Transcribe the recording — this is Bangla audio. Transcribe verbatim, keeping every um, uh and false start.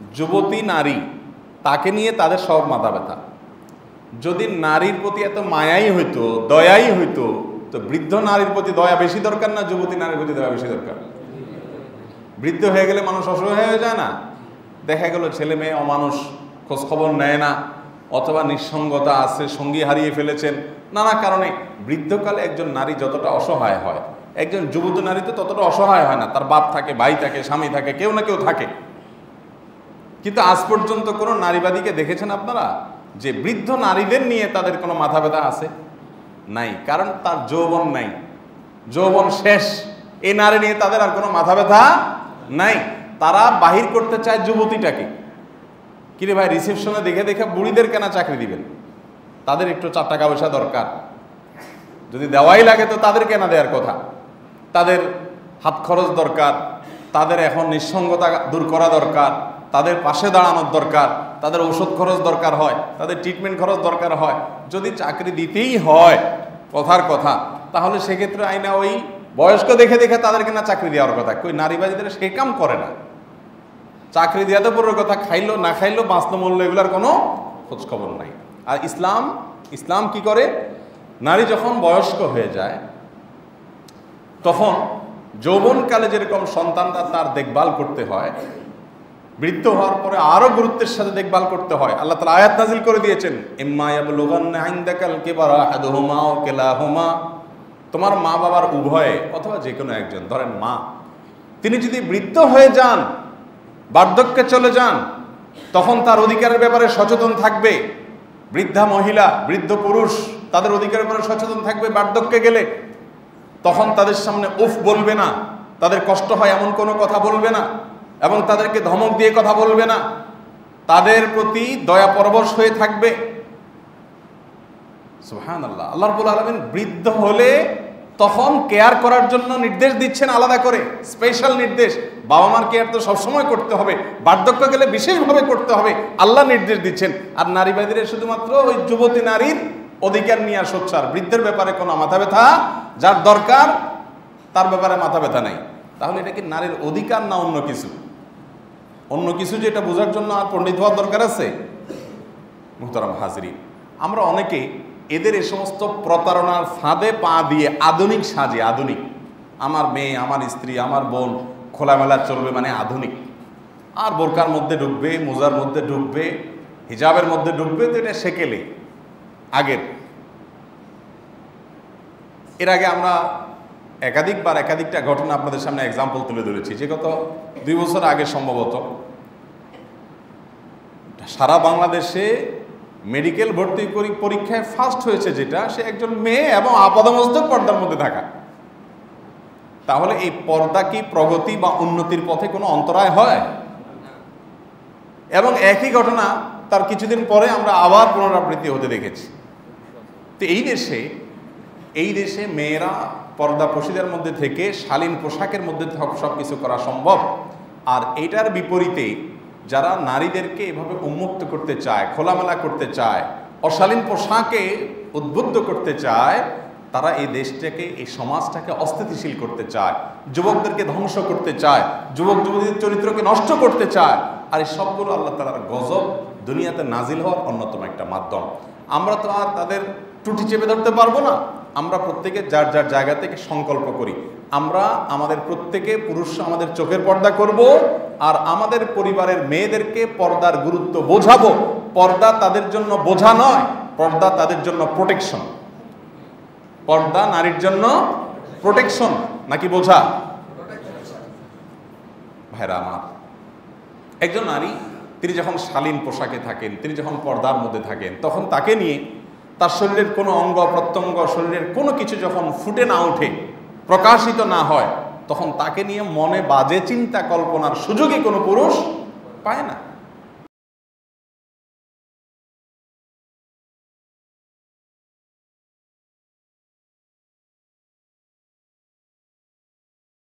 যুবতী নারী, তাকে নিয়ে তাদের সব মাথা ব্যথা। যদি নারীর প্রতি এত মায়াই হইতো, দয়াই হইতো, তো বৃদ্ধ নারীর প্রতি দয়া বেশি দরকার না যুবতী নারীর প্রতি দয়া বেশি দরকার? বৃদ্ধ হয়ে গেলে মানুষ অসহায় হয়ে যায় না? দেখা গেল ছেলে মেয়ে অমানুষ, খোঁজ খবর নেয় না, অথবা নিঃসঙ্গতা আছে, সঙ্গী হারিয়ে ফেলেছেন নানা কারণে। বৃদ্ধকালে একজন নারী যতটা অসহায় হয়, একজন যুবতী নারী তো ততটা অসহায় হয় না। তার বাপ থাকে, ভাই থাকে, স্বামী থাকে, কেউ না কেউ থাকে। কিন্তু আজ পর্যন্ত কোনো নারীবাদীকে দেখেছেন আপনারা যে বৃদ্ধ নারীদের নিয়ে তাদের কোনো মাথা ব্যথা আছে? নাই। কারণ তার যৌবন নাই, যৌবন শেষ। এই নারী নিয়ে তাদের আর কোনো মাথা ব্যথা নাই। তারা বাহির করতে চায় যুবতীটাকে। কিরে ভাই, রিসেপশনে দেখে দেখে বুড়িদের কেনা চাকরি দিবেন? তাদের একটু চার টাকা পয়সা দরকার, যদি দেওয়াই লাগে তো তাদের কেনা দেওয়ার কথা। তাদের হাত খরচ দরকার, তাদের এখন নিঃসঙ্গতা দূর করা দরকার, তাদের পাশে দাঁড়ানোর দরকার, তাদের ওষুধ খরচ দরকার হয়, তাদের ট্রিটমেন্ট খরচ দরকার হয়। যদি চাকরি দিতেই হয় কথার কথা, তাহলে সেক্ষেত্রে আইনা ওই বয়স্ক দেখে দেখে তাদেরকে না চাকরি দেওয়ার কথা। কই নারীবাদীদের সে কাম করে না। চাকরি দেওয়াতে পরের কথা, খাইলো না খাইলো, বাঁচলো মূল্য, এগুলার কোনো খোঁজ খবর নাই। আর ইসলাম ইসলাম কি করে? নারী যখন বয়স্ক হয়ে যায়, তখন যৌবনকালে যেরকম সন্তানরা তার দেখভাল করতে হয়, বৃদ্ধ হওয়ার পরে আরো গুরুত্বের সাথে দেখভাল করতে হয়। আল্লাহ তাআলা আয়াত নাযিল করে দিয়েছেন, ইম্মা ইয়াবলুগান্না ইনদাকাল কিবারা আহাদুহুমা আও কিলাহুমা, তোমার মা বাবার উভয়ে অথবা যে কোনো একজন, ধরেন মা, তিনি যদি বৃদ্ধ হয়ে যান, বার্ধক্যে চলে যান, তখন তার অধিকারের ব্যাপারে সচেতন থাকবে। বৃদ্ধা মহিলা, বৃদ্ধ পুরুষ তাদের অধিকারের ব্যাপারে সচেতন থাকবে। বার্ধক্যে গেলে তখন তাদের সামনে উফ বলবে না, তাদের কষ্ট হয় এমন কোনো কথা বলবে না, এবং তাদেরকে ধমক দিয়ে কথা বলবে না, তাদের প্রতি দয়া পরবশ হয়ে থাকবে। সুবহানাল্লাহ। আল্লাহ রাব্বুল আলামিন বৃদ্ধ হলে তখন কেয়ার করার জন্য নির্দেশ দিচ্ছেন আলাদা করে, স্পেশাল নির্দেশ। বাবা মার কেয়ার তো সবসময় করতে হবে, বার্ধক্য গেলে বিশেষভাবে করতে হবে, আল্লাহ নির্দেশ দিচ্ছেন। আর নারীবাদীরা শুধুমাত্র ওই যুবতী নারীর অধিকার নিয়ে সোচ্চার, বৃদ্ধের ব্যাপারে কোনো মাথা ব্যথা, যার দরকার তার ব্যাপারে মাথা ব্যথা নাই। তাহলে এটা কি নারীর অধিকার না অন্য কিছু? অন্য কিছু যেটা বোঝার জন্য আর পণ্ডিত হওয়ার দরকার আছে? মুহতারাম হাজরিন, আমরা অনেকে এদের এই সমস্ত প্রতারণার ফাঁদে পা দিয়ে আধুনিক সাজে, আধুনিক, আমার মেয়ে, আমার স্ত্রী, আমার বোন খোলামেলা চলবে মানে আধুনিক, আর বোরকার মধ্যে ঢুকবে, মোজার মধ্যে ঢুকবে, হিজাবের মধ্যে ঢুকবে, তো এটা সেকেলে আগের। এর আগে আমরা একাধিকবার একাধিকটা ঘটনা আপনাদের সামনে এক্সাম্পল তুলে ধরেছি, যে গত দুই বছর আগে সম্ভবত সারা বাংলাদেশে মেডিকেল ভর্তি পরীক্ষায় ফার্স্ট হয়েছে যেটা, সে একজন মেয়ে এবং আপাদমস্তক পর্দার মধ্যে থাকা। তাহলে এই পর্দা কি প্রগতি বা উন্নতির পথে কোনো অন্তরায় হয়? এবং একই ঘটনা তার কিছুদিন পরে আমরা আবার পুনরাবৃত্তি হতে দেখেছি। তো এই দেশে এই দেশে মেয়েরা পর্দা প্রসিদের মধ্যে থেকে শালীন পোশাকের মধ্যে সব কিছু করা সম্ভব। আর এইটার বিপরীতে যারা নারীদেরকে এভাবে উন্মুক্ত করতে চায়, খোলামেলা করতে চায়, অশালীন পোশাকে উদ্বুদ্ধ করতে চায়, তারা এই দেশটাকে, এই সমাজটাকে অস্থিতিশীল করতে চায়, যুবকদেরকে ধ্বংস করতে চায়, যুবক যুবতীদের চরিত্রকে নষ্ট করতে চায়। আর এই সবগুলো আল্লাহ তাআলার গজব দুনিয়াতে নাজিল হওয়ার অন্যতম একটা মাধ্যম। আমরা তো আর তাদের টুটি চেপে ধরতে পারবো না। আমরা প্রত্যেকে যার যার জায়গা থেকে সংকল্প করি, আমরা আমাদের প্রত্যেকে পুরুষ আমাদের চোখের পর্দা করব, আর আমাদের পরিবারের মেয়েদেরকে পর্দার গুরুত্ব বোঝাবো। পর্দা তাদের জন্য বোঝা নয়, পর্দা তাদের জন্য প্রোটেকশন। পর্দা নারীর জন্য প্রোটেকশন নাকি বোঝা? ভাইরা আমার, একজন নারী তিনি যখন শালীন পোশাকে থাকেন, তিনি যখন পর্দার মধ্যে থাকেন, তখন তাকে নিয়ে তার শরীরের কোনো অঙ্গ প্রত্যঙ্গ, শরীরের কোনো কিছু যখন ফুটে না ওঠে, প্রকাশিত না হয়, তখন তাকে নিয়ে মনে বাজে চিন্তা কল্পনার সুযোগই কোনো পুরুষ পায় না।